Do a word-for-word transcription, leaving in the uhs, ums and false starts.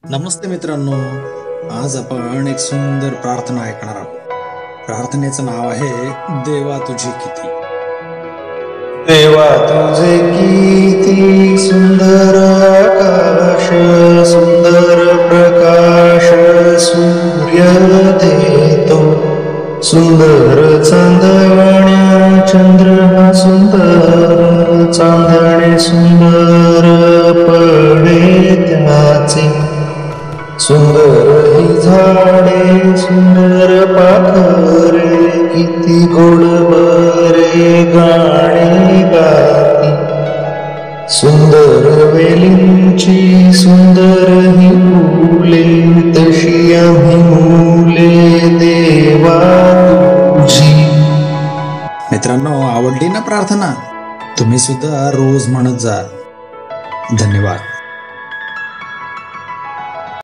नमस्ते मित्रांनो, आज आपण एक सुंदर प्रार्थना ऐकणार आहोत. प्रार्थनेचं नाव आहे देवा तुझी किती. देवा तुझे किती सुंदर आकाश, सुंदर प्रकाश सूर्य देतो. सुंदर चांदण्या चंद्रमा, सुंदर चांदणे सुंदर पडे त्याचे. सुंदर ही झाडे, सुंदर पाखरे, किती गोड बरे गाणे गाती. सुंदर वेलींची, सुंदर ही फुले, तशी आम्ही मुले देवा तुझी. मित्रांनो, आवडली ना प्रार्थना? तुम्ही सुद्धा रोज म्हणत जा. धन्यवाद.